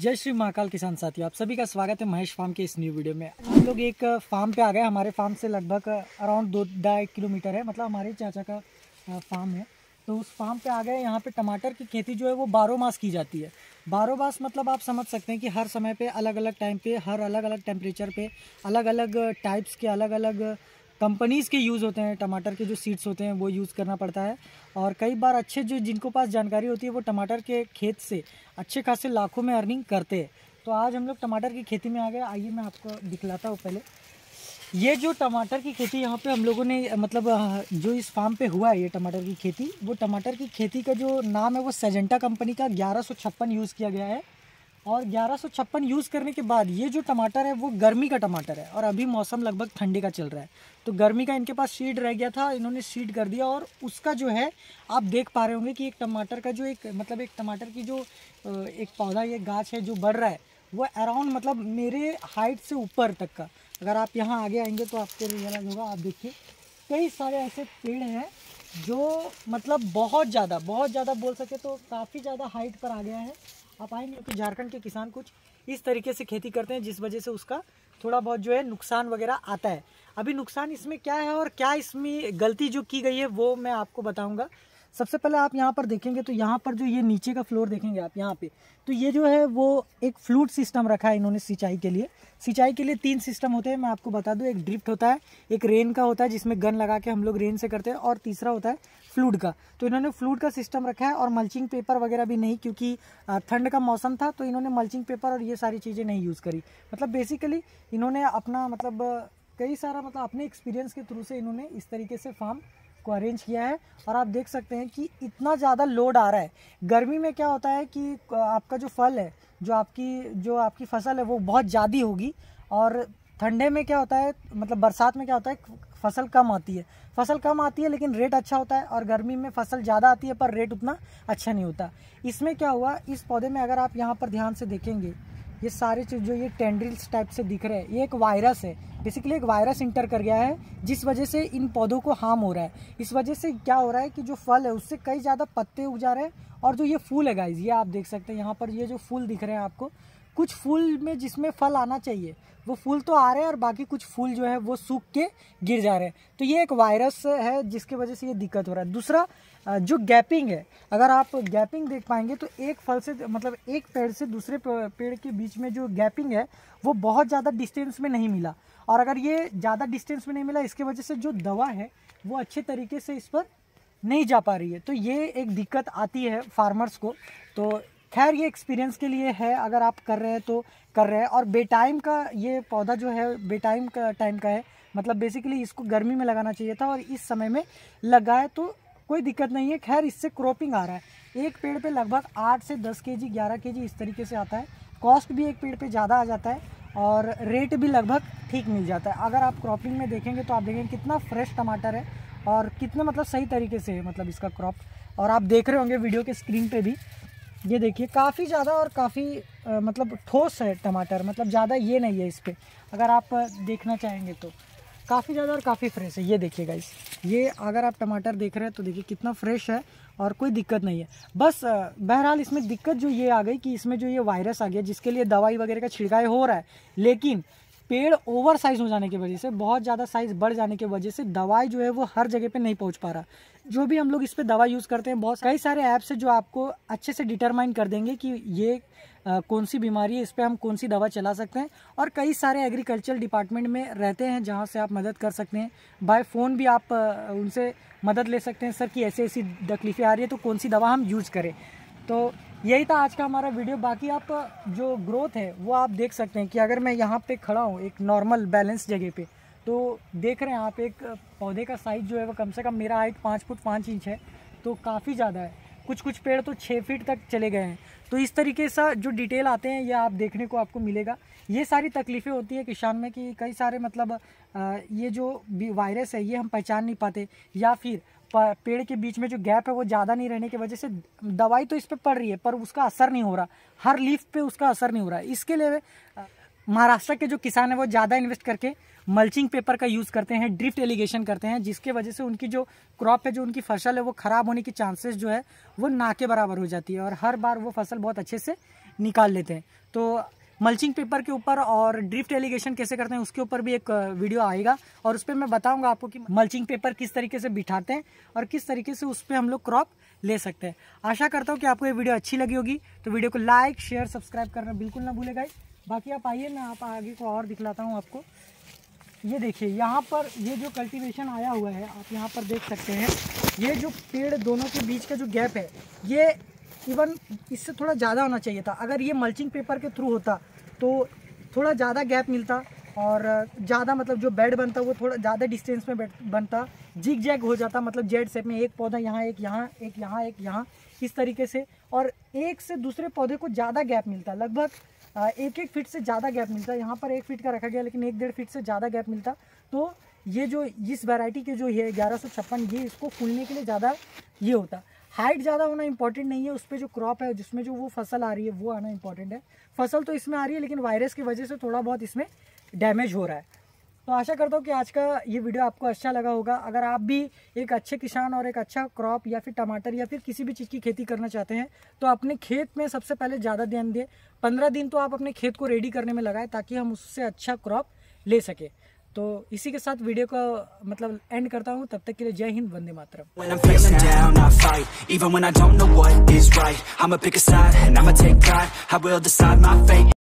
जय श्री महाकाल किसान साथियों, आप सभी का स्वागत है महेश फार्म के इस न्यू वीडियो में। हम लोग एक फार्म पे आ गए। हमारे फार्म से लगभग अराउंड 2-2.5 किलोमीटर है, मतलब हमारे चाचा का फार्म है। तो उस फार्म पे आ गए। यहाँ पे टमाटर की खेती जो है वो 12 मास की जाती है। 12 मास मतलब आप समझ सकते हैं कि हर समय पे अलग अलग टाइम पे, हर अलग अलग टेम्परेचर पे, अलग अलग टाइप्स के, अलग अलग कंपनीज़ के यूज़ होते हैं। टमाटर के जो सीड्स होते हैं वो यूज़ करना पड़ता है। और कई बार अच्छे जो जिनको पास जानकारी होती है वो टमाटर के खेत से अच्छे खासे लाखों में अर्निंग करते हैं। तो आज हम लोग टमाटर की खेती में आ गए। आइए मैं आपको दिखलाता हूँ। पहले ये जो टमाटर की खेती यहाँ पे हम लोगों ने मतलब जो इस फार्म पे हुआ है ये टमाटर की खेती, वो टमाटर की खेती का जो नाम है वो सेजेंटा कंपनी का 1156 यूज़ किया गया है। और 1156 यूज़ करने के बाद ये जो टमाटर है वो गर्मी का टमाटर है। और अभी मौसम लगभग ठंडी का चल रहा है, तो गर्मी का इनके पास सीड रह गया था, इन्होंने सीड कर दिया। और उसका जो है आप देख पा रहे होंगे कि एक टमाटर का जो एक मतलब एक टमाटर की जो एक पौधा, ये गाछ है जो बढ़ रहा है वो अराउंड मतलब मेरे हाइट से ऊपर तक का। अगर आप यहाँ आगे आएंगे तो आपको रियलाइज होगा। आप देखिए कई सारे ऐसे पेड़ हैं जो मतलब बहुत ज़्यादा बोल सके तो काफ़ी ज़्यादा हाइट पर आ गया है। आप आएंगे क्योंकि झारखंड के किसान कुछ इस तरीके से खेती करते हैं जिस वजह से उसका थोड़ा बहुत जो है नुकसान वगैरह आता है। अभी नुकसान इसमें क्या है और क्या इसमें गलती जो की गई है वो मैं आपको बताऊंगा। सबसे पहले आप यहाँ पर देखेंगे तो यहाँ पर जो ये नीचे का फ्लोर देखेंगे आप यहाँ पे, तो ये जो है वो एक फ्लूट सिस्टम रखा है इन्होंने सिंचाई के लिए। सिंचाई के लिए 3 सिस्टम होते हैं, मैं आपको बता दूं। एक ड्रिफ्ट होता है, एक रेन का होता है जिसमें गन लगा के हम लोग रेन से करते हैं, और तीसरा होता है फ्लूट का। तो इन्होंने फ्लूट का सिस्टम रखा है। और मल्चिंग पेपर वगैरह भी नहीं, क्योंकि ठंड का मौसम था तो इन्होंने मल्चिंग पेपर और ये सारी चीज़ें नहीं यूज़ करी। मतलब बेसिकली इन्होंने अपना मतलब कई सारा मतलब अपने एक्सपीरियंस के थ्रू से इन्होंने इस तरीके से फार्म को अरेंज किया है। और आप देख सकते हैं कि इतना ज़्यादा लोड आ रहा है। गर्मी में क्या होता है कि आपका जो फल है, जो आपकी फसल है वो बहुत ज़्यादा होगी। और ठंडे में क्या होता है, मतलब बरसात में क्या होता है, फसल कम आती है लेकिन रेट अच्छा होता है। और गर्मी में फसल ज़्यादा आती है पर रेट उतना अच्छा नहीं होता। इसमें क्या हुआ, इस पौधे में अगर आप यहाँ पर ध्यान से देखेंगे, ये सारे चीज़ जो ये टेंड्रिल्स टाइप से दिख रहे हैं, ये एक वायरस है। बेसिकली एक वायरस इंटर कर गया है जिस वजह से इन पौधों को हार्म हो रहा है। इस वजह से क्या हो रहा है कि जो फल है उससे कई ज़्यादा पत्ते उग जा रहे हैं। और जो ये फूल है गाइज, ये आप देख सकते हैं यहाँ पर, ये जो फूल दिख रहे हैं आपको, कुछ फूल में जिसमें फल आना चाहिए वो फूल तो आ रहे हैं और बाकी कुछ फूल जो है वो सूख के गिर जा रहे हैं। तो ये एक वायरस है जिसकी वजह से ये दिक्कत हो रहा है। दूसरा जो गैपिंग है, अगर आप गैपिंग देख पाएंगे तो एक फल से मतलब एक पेड़ से दूसरे पेड़ के बीच में जो गैपिंग है वो बहुत ज़्यादा डिस्टेंस में नहीं मिला। और अगर ये ज़्यादा डिस्टेंस में नहीं मिला, इसके वजह से जो दवा है वो अच्छे तरीके से इस पर नहीं जा पा रही है। तो ये एक दिक्कत आती है फार्मर्स को। तो खैर ये एक्सपीरियंस के लिए है, अगर आप कर रहे हैं तो कर रहे हैं। और बेटाइम का ये पौधा जो है बेटाइम का टाइम का है, मतलब बेसिकली इसको गर्मी में लगाना चाहिए था और इस समय में लगाए तो कोई दिक्कत नहीं है। खैर इससे क्रॉपिंग आ रहा है। एक पेड़ पे लगभग 8 से 10 केजी 11 केजी इस तरीके से आता है। कॉस्ट भी एक पेड़ पे ज़्यादा आ जाता है और रेट भी लगभग ठीक मिल जाता है। अगर आप क्रॉपिंग में देखेंगे तो आप देखेंगे कितना फ्रेश टमाटर है और कितने मतलब सही तरीके से है मतलब इसका क्रॉप। और आप देख रहे होंगे वीडियो के स्क्रीन पे भी, ये देखिए काफ़ी ज़्यादा और काफ़ी मतलब ठोस है टमाटर, मतलब ज़्यादा ये नहीं है इस पर। अगर आप देखना चाहेंगे तो काफ़ी ज़्यादा और काफ़ी फ्रेश है। ये देखिए गाइस, ये अगर आप टमाटर देख रहे हैं तो देखिए कितना फ्रेश है और कोई दिक्कत नहीं है। बस बहरहाल इसमें दिक्कत जो ये आ गई कि इसमें जो ये वायरस आ गया जिसके लिए दवाई वगैरह का छिड़काव हो रहा है, लेकिन पेड़ ओवर साइज हो जाने की वजह से, बहुत ज़्यादा साइज़ बढ़ जाने की वजह से दवाई जो है वो हर जगह पे नहीं पहुंच पा रहा। जो भी हम लोग इस पे दवा यूज़ करते हैं, बहुत कई सारे ऐप्स है जो आपको अच्छे से डिटरमाइन कर देंगे कि ये कौन सी बीमारी है, इस पर हम कौन सी दवा चला सकते हैं। और कई सारे एग्रीकल्चर डिपार्टमेंट में रहते हैं जहाँ से आप मदद कर सकते हैं। बाय फ़ोन भी आप उनसे मदद ले सकते हैं, सर कि ऐसी ऐसी तकलीफ़ें आ रही है तो कौन सी दवा हम यूज़ करें। तो यही था आज का हमारा वीडियो। बाकी आप जो ग्रोथ है वो आप देख सकते हैं कि अगर मैं यहाँ पे खड़ा हूँ एक नॉर्मल बैलेंस जगह पे, तो देख रहे हैं आप एक पौधे का साइज़ जो है वो कम से कम मेरा हाइट 5 फुट 5 इंच है, तो काफ़ी ज़्यादा है। कुछ पेड़ तो 6 फीट तक चले गए हैं। तो इस तरीके से जो डिटेल आते हैं ये आप देखने को आपको मिलेगा। ये सारी तकलीफ़ें होती है किसान में कि कई सारे मतलब ये जो वायरस है ये हम पहचान नहीं पाते, या फिर पेड़ के बीच में जो गैप है वो ज़्यादा नहीं रहने की वजह से दवाई तो इस पर पड़ रही है पर उसका असर नहीं हो रहा, हर लीफ पे उसका असर नहीं हो रहा है। इसके लिए महाराष्ट्र के जो किसान है वो ज़्यादा इन्वेस्ट करके मल्चिंग पेपर का यूज़ करते हैं, ड्रिफ्ट एलिगेशन करते हैं, जिसके वजह से उनकी जो क्रॉप है, जो उनकी फसल है वो ख़राब होने की चांसेस जो है वो ना के बराबर हो जाती है और हर बार वो फसल बहुत अच्छे से निकाल लेते हैं। तो मल्चिंग पेपर के ऊपर और ड्रिफ्ट एलिगेशन कैसे करते हैं उसके ऊपर भी एक वीडियो आएगा, और उस पर मैं बताऊंगा आपको कि मल्चिंग पेपर किस तरीके से बिठाते हैं और किस तरीके से उस पर हम लोग क्रॉप ले सकते हैं। आशा करता हूँ कि आपको ये वीडियो अच्छी लगी होगी, तो वीडियो को लाइक शेयर सब्सक्राइब करना बिल्कुल ना भूलेगा। बाकी आप आइए, मैं आप आगे को और दिखलाता हूँ आपको। ये देखिए यहाँ पर ये जो कल्टीवेशन आया हुआ है, आप यहाँ पर देख सकते हैं, ये जो पेड़ दोनों के बीच का जो गैप है, ये इवन इससे थोड़ा ज़्यादा होना चाहिए था। अगर ये मल्चिंग पेपर के थ्रू होता तो थोड़ा ज़्यादा गैप मिलता और ज़्यादा मतलब जो बेड बनता वो थोड़ा ज़्यादा डिस्टेंस में बनता, जिग जैग हो जाता, मतलब जेड शेप में एक पौधा यहाँ एक यहाँ एक यहाँ एक यहाँ इस तरीके से, और एक से दूसरे पौधे को ज़्यादा गैप मिलता, लगभग 1-1 फीट से ज़्यादा गैप मिलता। यहाँ पर 1 फीट का रखा गया लेकिन 1-1.5 फीट से ज़्यादा गैप मिलता। तो ये जो इस वैरायटी के जो है 1156, ये इसको फूलने के लिए ज़्यादा ये होता। हाइट ज़्यादा होना इंपॉर्टेंट नहीं है, उस पर जो क्रॉप है जिसमें जो वो फसल आ रही है वो आना इंपॉर्टेंट है। फसल तो इसमें आ रही है लेकिन वायरस की वजह से थोड़ा बहुत इसमें डैमेज हो रहा है। तो आशा करता हूँ कि आज का ये वीडियो आपको अच्छा लगा होगा। अगर आप भी एक अच्छे किसान और एक अच्छा क्रॉप या फिर टमाटर या फिर किसी भी चीज़ की खेती करना चाहते हैं तो अपने खेत में सबसे पहले ज़्यादा ध्यान दें। 15 दिन तो आप अपने खेत को रेडी करने में लगाएं ताकि हम उससे अच्छा क्रॉप ले सके। तो इसी के साथ वीडियो का मतलब एंड करता हूँ। तब तक के लिए जय Hind, Vande Mataram. When I'm feeling down, I fight, even when I don't know what is right. I'ma pick a side and I'ma take pride. I will decide my fate.